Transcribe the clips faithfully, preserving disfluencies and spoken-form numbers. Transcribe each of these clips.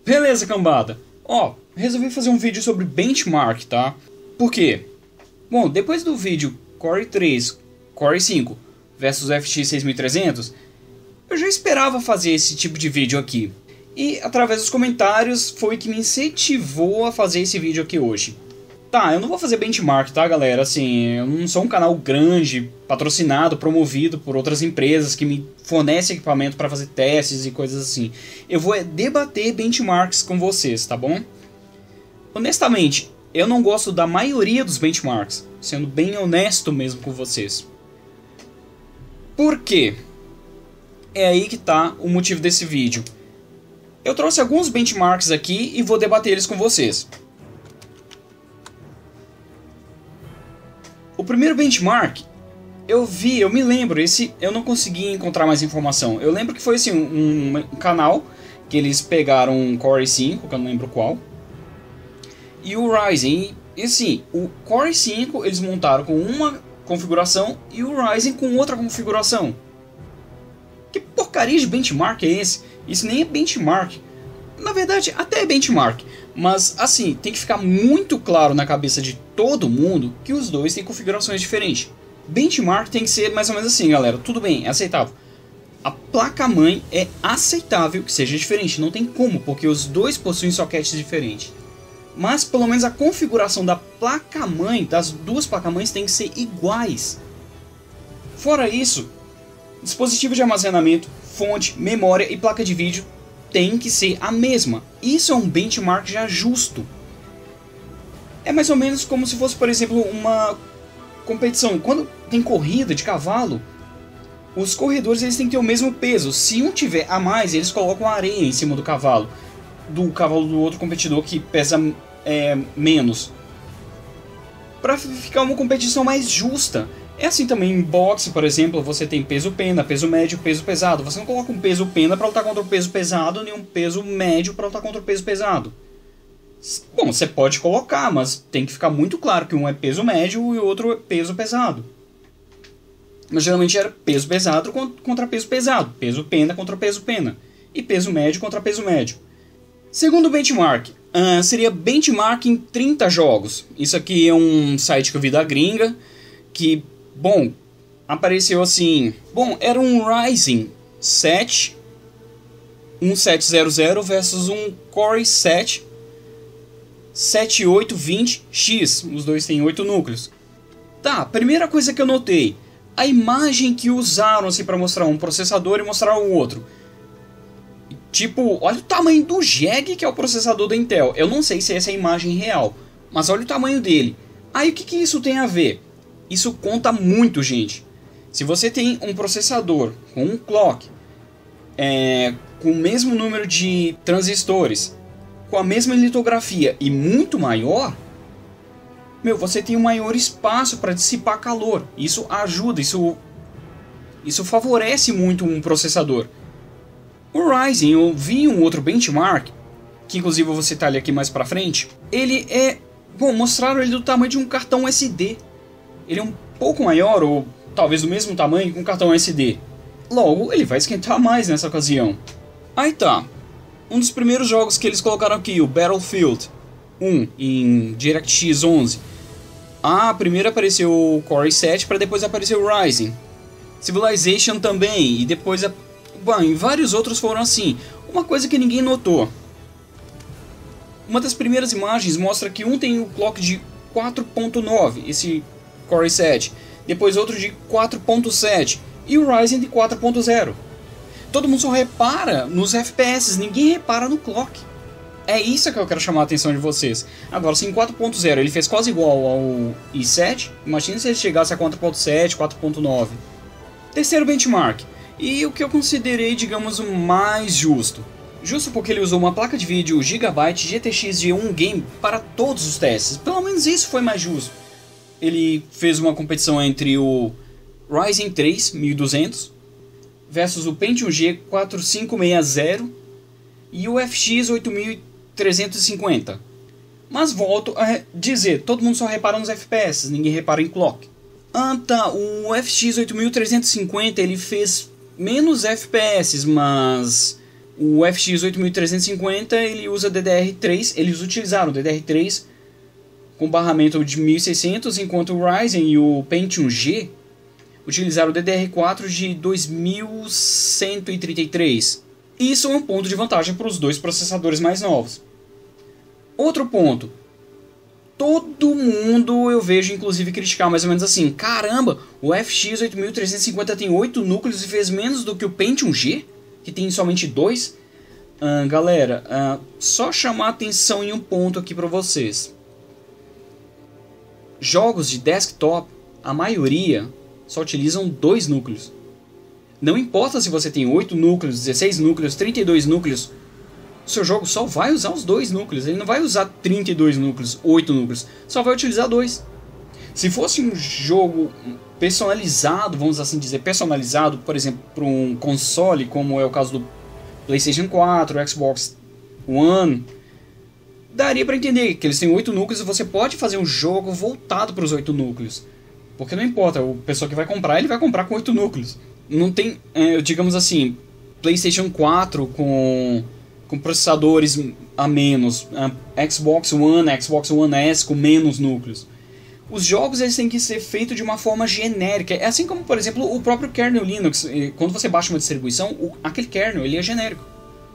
Beleza, cambada. Ó, resolvi fazer um vídeo sobre benchmark, tá? Por quê? Bom, depois do vídeo Core três, Core cinco versus F X seis mil e trezentos, eu já esperava fazer esse tipo de vídeo aqui. E através dos comentários foi que me incentivou a fazer esse vídeo aqui hoje. Tá, eu não vou fazer benchmark, tá, galera? Assim, eu não sou um canal grande, patrocinado, promovido por outras empresas que me fornecem equipamento para fazer testes e coisas assim. Eu vou debater benchmarks com vocês, tá bom? Honestamente, eu não gosto da maioria dos benchmarks, sendo bem honesto mesmo com vocês. Por quê? É aí que tá o motivo desse vídeo. Eu trouxe alguns benchmarks aqui e vou debater eles com vocês. O primeiro benchmark, eu vi, eu me lembro, esse eu não consegui encontrar mais informação. Eu lembro que foi assim, um, um canal que eles pegaram um Core cinco, que eu não lembro qual, e o Ryzen. E assim, o Core cinco eles montaram com uma configuração e o Ryzen com outra configuração. Que porcaria de benchmark é esse? Isso nem é benchmark. Na verdade, até é benchmark. Mas, assim, tem que ficar muito claro na cabeça de todo mundo que os dois têm configurações diferentes. Benchmark tem que ser mais ou menos assim, galera. Tudo bem, é aceitável. A placa-mãe é aceitável que seja diferente. Não tem como, porque os dois possuem sockets diferentes. Mas, pelo menos, a configuração da placa-mãe, das duas placas-mães, tem que ser iguais. Fora isso, dispositivo de armazenamento, fonte, memória e placa de vídeo tem que ser a mesma. Isso é um benchmark já justo. É mais ou menos como se fosse, por exemplo, uma competição. Quando tem corrida de cavalo, os corredores eles têm que ter o mesmo peso. Se um tiver a mais, eles colocam areia em cima do cavalo. Do cavalo do outro competidor que pesa é, menos. Para ficar uma competição mais justa. É assim também em boxe, por exemplo, você tem peso pena, peso médio, peso pesado. Você não coloca um peso pena para lutar contra o peso pesado, nem um peso médio para lutar contra o peso pesado. Bom, você pode colocar, mas tem que ficar muito claro que um é peso médio e o outro é peso pesado. Mas geralmente era peso pesado contra peso pesado, peso pena contra peso pena, e peso médio contra peso médio. Segundo benchmark, uh, seria benchmark em trinta jogos. Isso aqui é um site que eu vi da gringa, que... Bom, apareceu assim... Bom, era um Ryzen sete setecentos versus um Core sete setenta e oito vinte X. Os dois têm oito núcleos. Tá, primeira coisa que eu notei. A imagem que usaram assim, para mostrar um processador e mostrar o outro. Tipo, olha o tamanho do jegue que é o processador da Intel. Eu não sei se essa é a imagem real, mas olha o tamanho dele. Aí o que, que isso tem a ver? Isso conta muito, gente. Se você tem um processador com um clock, é, com o mesmo número de transistores, com a mesma litografia e muito maior, meu, você tem um maior espaço para dissipar calor. Isso ajuda, isso, isso favorece muito um processador. O Ryzen, eu vi um outro benchmark, que inclusive eu vou citar ele aqui mais para frente. Ele é... Bom, mostraram ele do tamanho de um cartão U S D. Ele é um pouco maior, ou talvez do mesmo tamanho que um cartão U S D. Logo, ele vai esquentar mais nessa ocasião. Aí tá. Um dos primeiros jogos que eles colocaram aqui, o Battlefield um, em DirectX onze. Ah, primeiro apareceu o Core sete, para depois aparecer o Ryzen. Civilization também, e depois... A... Bom, e vários outros foram assim. Uma coisa que ninguém notou. Uma das primeiras imagens mostra que um tem o clock de quatro ponto nove, esse... Core sete, depois outro de quatro ponto sete e o Ryzen de quatro ponto zero. Todo mundo só repara nos F P S, ninguém repara no clock. É isso que eu quero chamar a atenção de vocês. Agora, se em quatro ponto zero ele fez quase igual ao i sete, imagine se ele chegasse a quatro ponto sete, quatro ponto nove. Terceiro benchmark, e o que eu considerei, digamos, o mais justo. Justo porque ele usou uma placa de vídeo Gigabyte G T X G um Game para todos os testes. Pelo menos isso foi mais justo. Ele fez uma competição entre o Ryzen três mil e duzentos versus o Pentium G quatro cinco seis zero e o F X oito mil trezentos e cinquenta. Mas volto a dizer, todo mundo só repara nos F P S, ninguém repara em clock. Ah tá, o F X oito mil trezentos e cinquenta ele fez menos F P S, mas O F X oito mil trezentos e cinquenta ele usa D D R três, eles utilizaram o D D R três com barramento de mil e seiscentos, enquanto o Ryzen e o Pentium G utilizaram o D D R quatro de dois mil cento e trinta e três. Isso é um ponto de vantagem para os dois processadores mais novos. Outro ponto. Todo mundo eu vejo inclusive criticar mais ou menos assim: caramba, o F X oito mil trezentos e cinquenta tem oito núcleos e fez menos do que o Pentium G, que tem somente dois? Uh, galera, uh, só chamar atenção em um ponto aqui para vocês. Jogos de desktop, a maioria só utilizam dois núcleos. Não importa se você tem oito núcleos, dezesseis núcleos, trinta e dois núcleos, o seu jogo só vai usar os dois núcleos. Ele não vai usar trinta e dois núcleos, oito núcleos, só vai utilizar dois. Se fosse um jogo personalizado, vamos assim dizer, personalizado, por exemplo, para um console, como é o caso do PlayStation quatro, Xbox One, daria para entender que eles têm oito núcleos e você pode fazer um jogo voltado para os oito núcleos. Porque não importa, o pessoa que vai comprar, ele vai comprar com oito núcleos. Não tem, é, digamos assim, PlayStation quatro com, com processadores a menos, a Xbox One, a Xbox One S com menos núcleos. Os jogos eles têm que ser feitos de uma forma genérica. É assim como, por exemplo, o próprio kernel Linux. Quando você baixa uma distribuição, o, aquele kernel ele é genérico.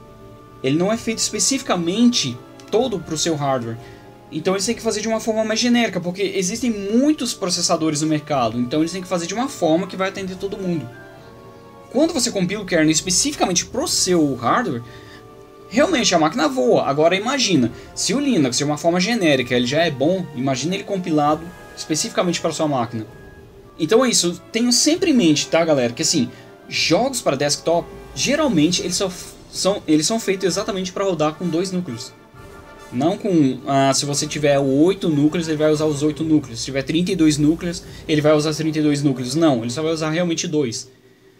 Ele não é feito especificamente todo para o seu hardware. Então eles têm que fazer de uma forma mais genérica, porque existem muitos processadores no mercado. Então eles têm que fazer de uma forma que vai atender todo mundo. Quando você compila o kernel especificamente para o seu hardware, realmente a máquina voa. Agora imagina, se o Linux de uma forma genérica ele já é bom, imagina ele compilado especificamente para a sua máquina. Então é isso, tenham sempre em mente, tá galera, que assim, jogos para desktop, geralmente eles são, são, eles são feitos exatamente para rodar com dois núcleos. Não com, ah, se você tiver oito núcleos, ele vai usar os oito núcleos. Se tiver trinta e dois núcleos, ele vai usar os trinta e dois núcleos. Não, ele só vai usar realmente dois.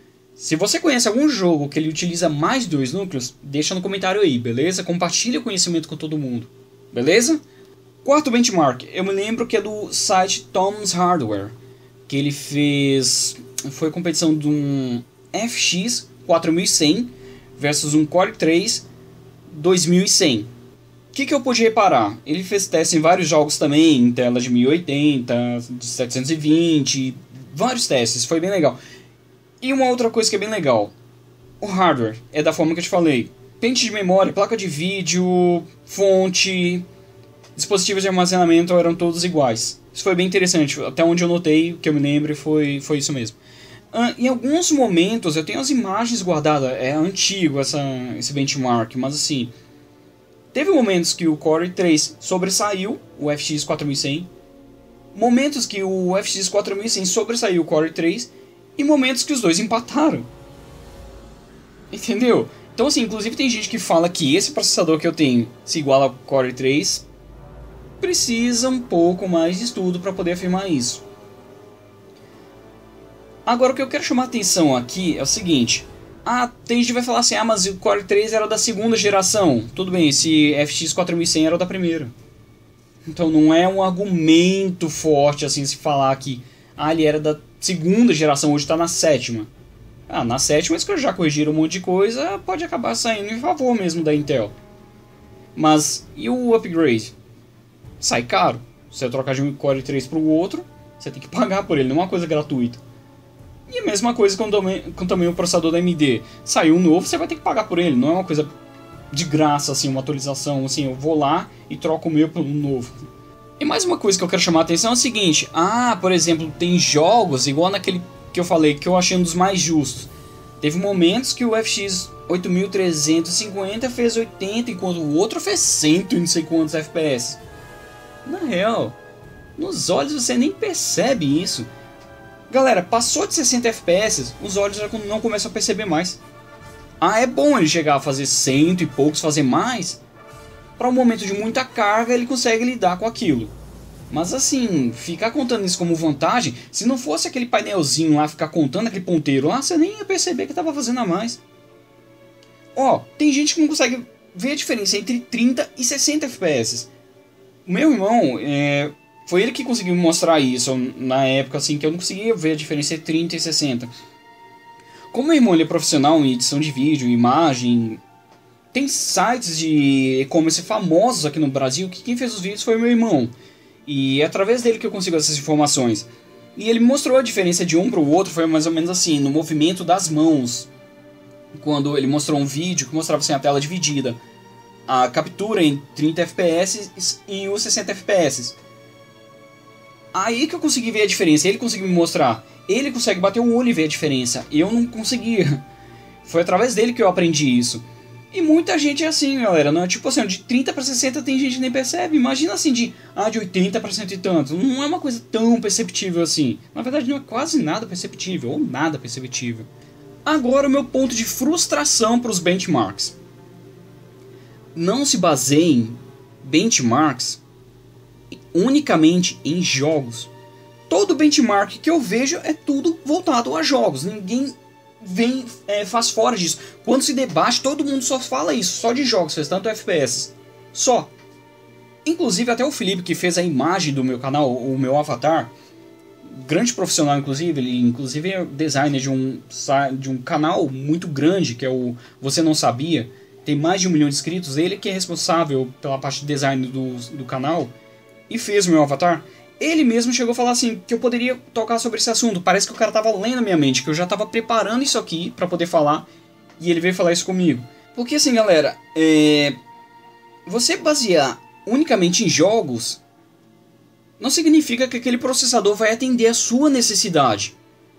Se você conhece algum jogo que ele utiliza mais dois núcleos, deixa no comentário aí, beleza? Compartilha o conhecimento com todo mundo, beleza? Quarto benchmark, eu me lembro que é do site Tom's Hardware, que ele fez, foi a competição de um F X quatro mil e cem versus um Core três dois mil e cem. O que, que eu pude reparar? Ele fez teste em vários jogos também, em tela de mil e oitenta, de setecentos e vinte, vários testes, foi bem legal. E uma outra coisa que é bem legal, o hardware é da forma que eu te falei. Pente de memória, placa de vídeo, fonte, dispositivos de armazenamento eram todos iguais. Isso foi bem interessante, até onde eu notei, que eu me lembro, foi, foi isso mesmo. Uh, em alguns momentos, eu tenho as imagens guardadas, é antigo essa, esse benchmark, mas assim... Teve momentos que o Core três sobressaiu o F X quatro mil e cem, momentos que o F X quatro mil e cem sobressaiu o Core três, e momentos que os dois empataram. Entendeu? Então assim, inclusive tem gente que fala que esse processador que eu tenho se iguala ao Core três, precisa um pouco mais de estudo para poder afirmar isso. Agora o que eu quero chamar a atenção aqui é o seguinte. Ah, tem gente que vai falar assim, ah, mas o Core três era da segunda geração. Tudo bem, esse F X quatro mil e cem era da primeira. Então não é um argumento forte assim se falar que ah, ele era da segunda geração, hoje está na sétima. Ah, na sétima eles já corrigiram um monte de coisa, pode acabar saindo em favor mesmo da Intel. Mas, e o upgrade? Sai caro. Se você trocar de um Core três para o outro, você tem que pagar por ele, não é uma coisa gratuita. E a mesma coisa com também, com também o processador da A M D. Saiu um novo, você vai ter que pagar por ele, não é uma coisa de graça, assim, uma atualização, assim, eu vou lá e troco o meu por um novo. E mais uma coisa que eu quero chamar a atenção é o seguinte, ah, por exemplo, tem jogos, igual naquele que eu falei, que eu achei um dos mais justos. Teve momentos que o F X oito mil trezentos e cinquenta fez oitenta, enquanto o outro fez cento e não sei quantos F P S. Na real, nos olhos você nem percebe isso. Galera, passou de sessenta F P S, os olhos já não começam a perceber mais. Ah, é bom ele chegar a fazer cento e poucos, fazer mais. Para um momento de muita carga, ele consegue lidar com aquilo. Mas assim, ficar contando isso como vantagem, se não fosse aquele painelzinho lá, ficar contando aquele ponteiro lá, você nem ia perceber que estava fazendo a mais. Ó, tem gente que não consegue ver a diferença entre trinta e sessenta F P S. O meu irmão, é, foi ele que conseguiu me mostrar isso na época, assim, que eu não conseguia ver a diferença entre trinta e sessenta. Como meu irmão ele é profissional em edição de vídeo, imagem, tem sites de e-commerce famosos aqui no Brasil que quem fez os vídeos foi o meu irmão. E é através dele que eu consigo essas informações. E ele mostrou a diferença de um para o outro, foi mais ou menos assim, no movimento das mãos. Quando ele mostrou um vídeo que mostrava assim, a tela dividida. A captura em trinta F P S e os sessenta F P S. Aí que eu consegui ver a diferença, ele conseguiu me mostrar. Ele consegue bater o olho e ver a diferença, eu não conseguia. Foi através dele que eu aprendi isso. E muita gente é assim, galera, não é tipo assim, de trinta para sessenta tem gente que nem percebe. Imagina assim, de, ah, de oitenta para cento e tanto. Não é uma coisa tão perceptível assim. Na verdade não é quase nada perceptível, ou nada perceptível. Agora o meu ponto de frustração para os benchmarks. Não se baseiem benchmarks unicamente em jogos. Todo benchmark que eu vejo é tudo voltado a jogos. Ninguém vem, é, faz fora disso. Quando se debate, todo mundo só fala isso, só de jogos, fez tanto F P S. Só. Inclusive até o Felipe, que fez a imagem do meu canal, o meu avatar, grande profissional inclusive, ele inclusive é designer de um, de um canal muito grande, que é o Você Não Sabia, tem mais de um milhão de inscritos, ele que é responsável pela parte de design do, do canal, e fez o meu avatar. Ele mesmo chegou a falar assim, que eu poderia tocar sobre esse assunto. Parece que o cara tava lendo a minha mente, que eu já tava preparando isso aqui pra poder falar, e ele veio falar isso comigo. Porque assim, galera, é... você basear unicamente em jogos não significa que aquele processador vai atender a sua necessidade.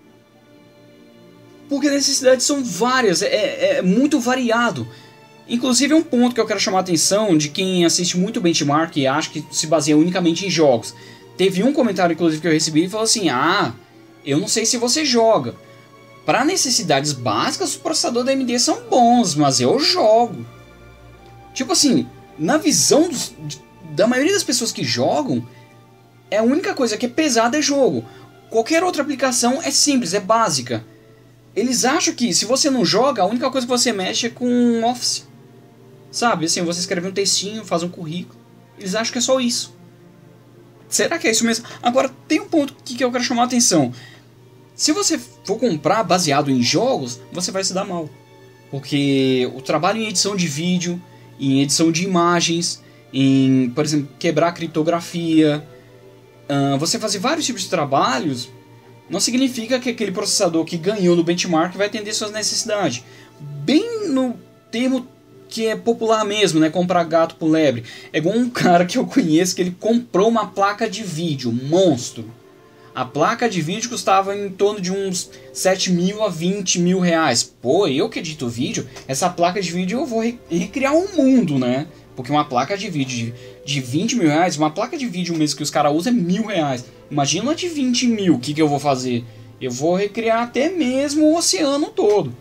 Porque necessidades são várias, é, é muito variado. Inclusive é um ponto que eu quero chamar a atenção de quem assiste muito benchmark e acha que se baseia unicamente em jogos. Teve um comentário, inclusive, que eu recebi e falou assim, ah, eu não sei se você joga. Para necessidades básicas, os processadores da A M D são bons, mas eu jogo. Tipo assim, na visão dos, da maioria das pessoas que jogam, é a única coisa que é pesada é jogo. Qualquer outra aplicação é simples, é básica. Eles acham que se você não joga, a única coisa que você mexe é com Office. Sabe, assim, você escreve um textinho, faz um currículo. Eles acham que é só isso. Será que é isso mesmo? Agora, tem um ponto que eu quero chamar a atenção. Se você for comprar baseado em jogos, você vai se dar mal. Porque o trabalho em edição de vídeo, em edição de imagens, em, por exemplo, quebrar criptografia, uh, você fazer vários tipos de trabalhos, não significa que aquele processador que ganhou no benchmark vai atender suas necessidades. Bem no termo que é popular mesmo, né? Comprar gato por lebre. É igual um cara que eu conheço que ele comprou uma placa de vídeo, monstro. A placa de vídeo custava em torno de uns sete mil a vinte mil reais. Pô, eu que edito vídeo, essa placa de vídeo eu vou recriar um mundo, né? Porque uma placa de vídeo de, de vinte mil reais, uma placa de vídeo mesmo que os caras usam é mil reais. Imagina uma de vinte mil, o que, que eu vou fazer? Eu vou recriar até mesmo o oceano todo.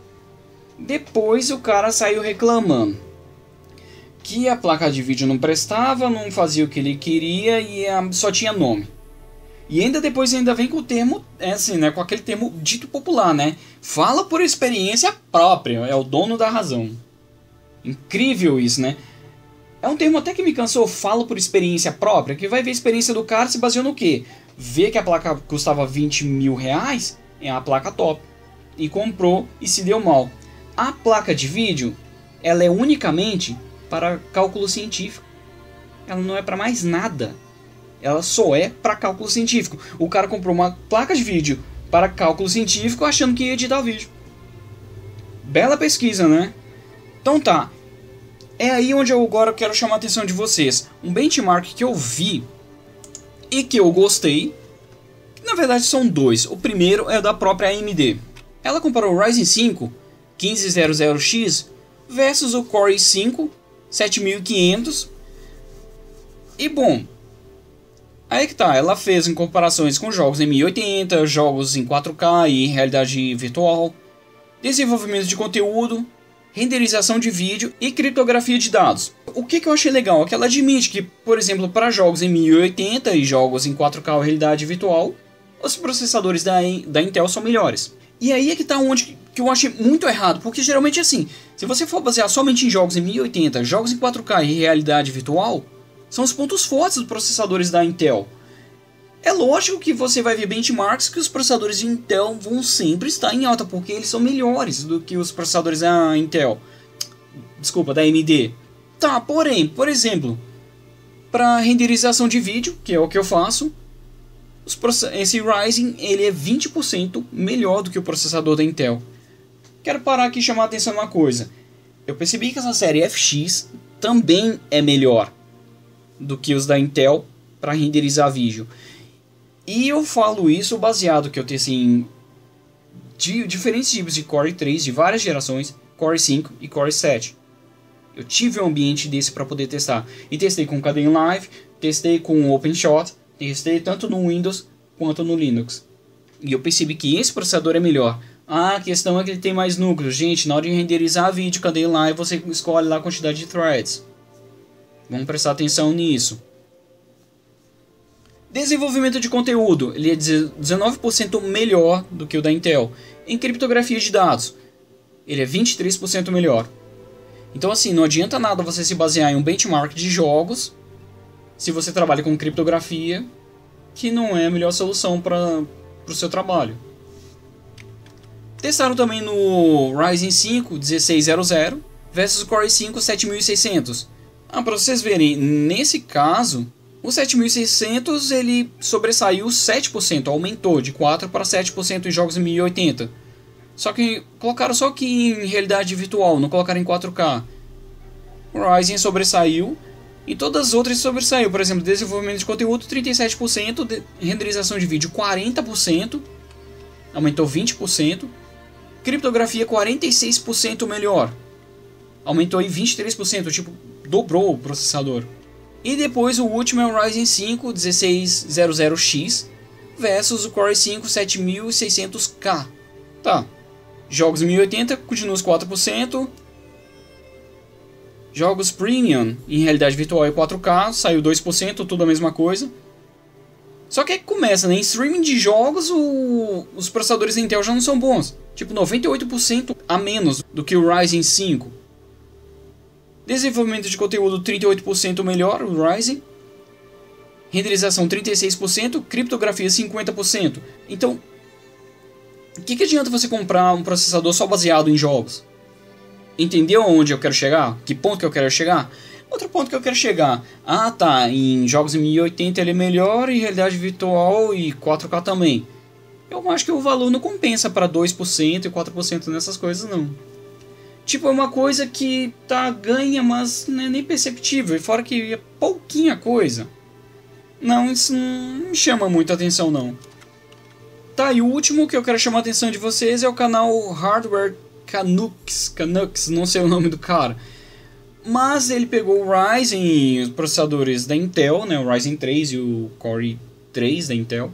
Depois o cara saiu reclamando que a placa de vídeo não prestava, não fazia o que ele queria e só tinha nome. E ainda depois ainda vem com o termo, é assim, né, com aquele termo dito popular, né? Fala por experiência própria, é o dono da razão. Incrível isso, né? É um termo até que me cansou, falo por experiência própria, que vai ver a experiência do cara se baseou no quê? Vê que a placa custava vinte mil reais, é a placa top. E comprou e se deu mal. A placa de vídeo, ela é unicamente para cálculo científico. Ela não é para mais nada. Ela só é para cálculo científico. O cara comprou uma placa de vídeo para cálculo científico achando que ia editar o vídeo. Bela pesquisa, né? Então tá. É aí onde eu agora quero chamar a atenção de vocês. Um benchmark que eu vi e que eu gostei. Na verdade são dois. O primeiro é da própria A M D. Ela comparou o Ryzen cinco quinze zero zero X versus o Core i cinco sete mil e quinhentos. E bom, aí que tá, ela fez em comparações com jogos em mil e oitenta, jogos em quatro K e realidade virtual, desenvolvimento de conteúdo, renderização de vídeo e criptografia de dados. O que, que eu achei legal é que ela admite que, por exemplo, para jogos em mil e oitenta e jogos em quatro K ou realidade virtual, os processadores da, da Intel são melhores. E aí é que tá onde que eu achei muito errado, porque geralmente é assim, se você for basear somente em jogos em mil e oitenta, jogos em quatro K e realidade virtual, são os pontos fortes dos processadores da Intel. É lógico que você vai ver benchmarks que os processadores de Intel vão sempre estar em alta, porque eles são melhores do que os processadores da Intel. desculpa, da A M D. Tá, porém, por exemplo, para renderização de vídeo, que é o que eu faço, os esse Ryzen ele é vinte por cento melhor do que o processador da Intel. Quero parar aqui e chamar a atenção uma coisa. Eu percebi que essa série F X também é melhor do que os da Intel para renderizar vídeo. E eu falo isso baseado que eu tenho assim, de diferentes tipos de Core três de várias gerações, Core cinco e Core sete. Eu tive um ambiente desse para poder testar. E testei com Cadeia Live, testei com OpenShot, testei tanto no Windows quanto no Linux. E eu percebi que esse processador é melhor. Ah, a questão é que ele tem mais núcleos. Gente, na hora de renderizar vídeo Cadeia Live, você escolhe lá a quantidade de threads. Vamos prestar atenção nisso. Desenvolvimento de conteúdo. Ele é dezenove por cento melhor do que o da Intel. Em criptografia de dados, ele é vinte e três por cento melhor. Então assim, não adianta nada você se basear em um benchmark de jogos se você trabalha com criptografia, que não é a melhor solução para o seu trabalho. Testaram também no Ryzen cinco dezesseis zero zero versus Core cinco sete mil e seiscentos. Ah, para vocês verem, nesse caso, o sete mil e seiscentos ele sobressaiu sete por cento, aumentou de quatro para sete por cento em jogos em mil e oitenta. Só que colocaram só que em realidade virtual, não colocaram em quatro K. O Ryzen sobressaiu e todas as outras sobressaiu. Por exemplo, desenvolvimento de conteúdo trinta e sete por cento, de renderização de vídeo quarenta por cento, aumentou vinte por cento. Criptografia quarenta e seis por cento melhor, aumentou em vinte e três por cento, tipo, dobrou o processador. E depois o último é o Ryzen cinco dezesseis zero zero X versus o Core cinco sete mil e seiscentos K. Tá. Jogos mil e oitenta continua os quatro por cento. Jogos Premium em realidade virtual é quatro K, saiu dois por cento, tudo a mesma coisa. Só que aí começa, né? Em streaming de jogos, o... os processadores da Intel já não são bons. Tipo, noventa e oito por cento a menos do que o Ryzen cinco. Desenvolvimento de conteúdo trinta e oito por cento melhor, o Ryzen. Renderização trinta e seis por cento, criptografia cinquenta por cento. Então, o que, que adianta você comprar um processador só baseado em jogos? Entendeu aonde eu quero chegar? Que ponto que eu quero chegar? Outro ponto que eu quero chegar. Ah, tá, em jogos em mil e oitenta ele é melhor, em realidade virtual e quatro K também. Eu acho que o valor não compensa para dois por cento e quatro por cento nessas coisas, não. Tipo, é uma coisa que tá ganha, mas não é nem perceptível. E fora que é pouquinha coisa. Não, isso não me chama muita atenção, não. Tá, e o último que eu quero chamar a atenção de vocês é o canal Hardware Canucks. Canucks, não sei o nome do cara. Mas ele pegou o Ryzen e os processadores da Intel, né, o Ryzen três e o Core três da Intel.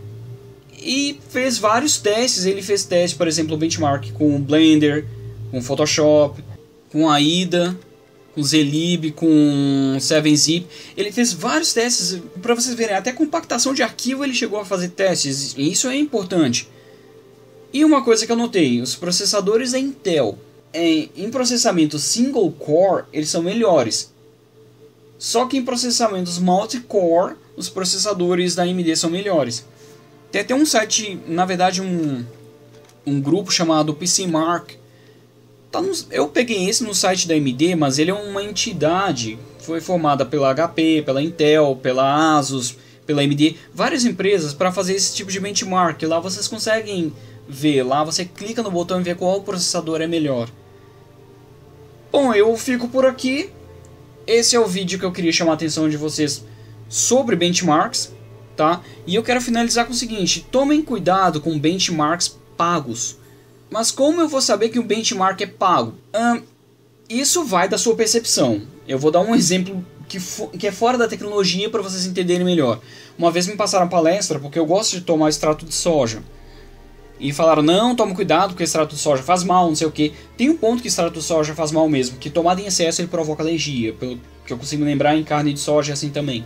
E fez vários testes. Ele fez teste, por exemplo, benchmark com o Blender, com Photoshop, com a I D A, com Zlib, com sete zip. Ele fez vários testes, para vocês verem, até compactação de arquivo ele chegou a fazer testes, e isso é importante. E uma coisa que eu notei, os processadores da Intel, em, em processamento single core, eles são melhores. Só que em processamentos multi-core, os processadores da A M D são melhores. Tem até um site, na verdade um, um grupo chamado PCMark. Tá no, eu peguei esse no site da A M D, mas ele é uma entidade, foi formada pela H P, pela Intel, pela Asus, pela A M D, várias empresas para fazer esse tipo de benchmark. Lá vocês conseguem ver, lá você clica no botão e vê qual processador é melhor. Bom, eu fico por aqui. Esse é o vídeo que eu queria chamar a atenção de vocês sobre benchmarks, tá? E eu quero finalizar com o seguinte: tomem cuidado com benchmarks pagos. Mas como eu vou saber que um benchmark é pago? Hum, isso vai da sua percepção. Eu vou dar um exemplo que, que é fora da tecnologia para vocês entenderem melhor. Uma vez me passaram uma palestra porque eu gosto de tomar extrato de soja. E falaram, não, toma cuidado porque extrato de soja faz mal, não sei o que. Tem um ponto que extrato de soja faz mal mesmo, que tomado em excesso ele provoca alergia. Pelo que eu consigo lembrar, em carne de soja é assim também.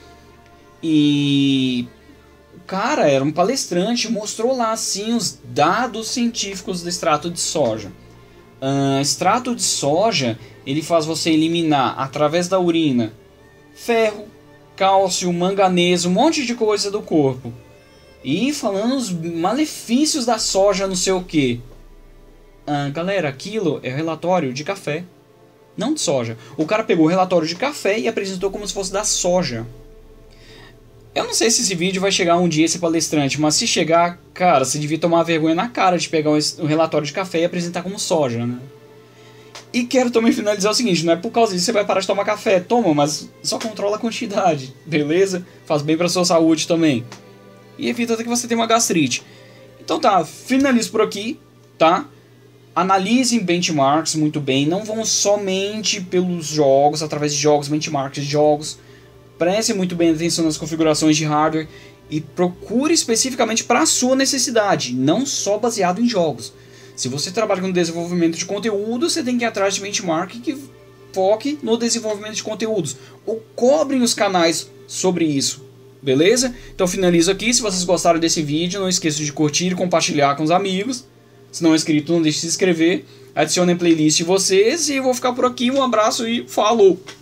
E... o cara era um palestrante, mostrou lá assim os dados científicos do extrato de soja. Uh, extrato de soja, ele faz você eliminar através da urina ferro, cálcio, manganês, um monte de coisa do corpo. E falando os malefícios da soja, não sei o que. Uh, galera, aquilo é relatório de café. Não de soja. O cara pegou o relatório de café e apresentou como se fosse da soja. Eu não sei se esse vídeo vai chegar um dia esse palestrante, mas se chegar, cara, você devia tomar vergonha na cara de pegar um relatório de café e apresentar como soja, né? E quero também finalizar o seguinte, não é por causa disso que você vai parar de tomar café. Toma, mas só controla a quantidade, beleza? Faz bem pra sua saúde também. E evita que você tenha uma gastrite. Então tá, finalizo por aqui, tá? Analisem benchmarks muito bem, não vão somente pelos jogos, através de jogos, benchmarks de jogos. Preste muito bem atenção nas configurações de hardware e procure especificamente para a sua necessidade, não só baseado em jogos. Se você trabalha com desenvolvimento de conteúdo, você tem que ir atrás de benchmark que foque no desenvolvimento de conteúdos, ou cobrem os canais sobre isso, beleza? Então finalizo aqui, se vocês gostaram desse vídeo, não esqueçam de curtir e compartilhar com os amigos. Se não é inscrito, não deixe de se inscrever. Adicionem a playlist de vocês e eu vou ficar por aqui. Um abraço e falou!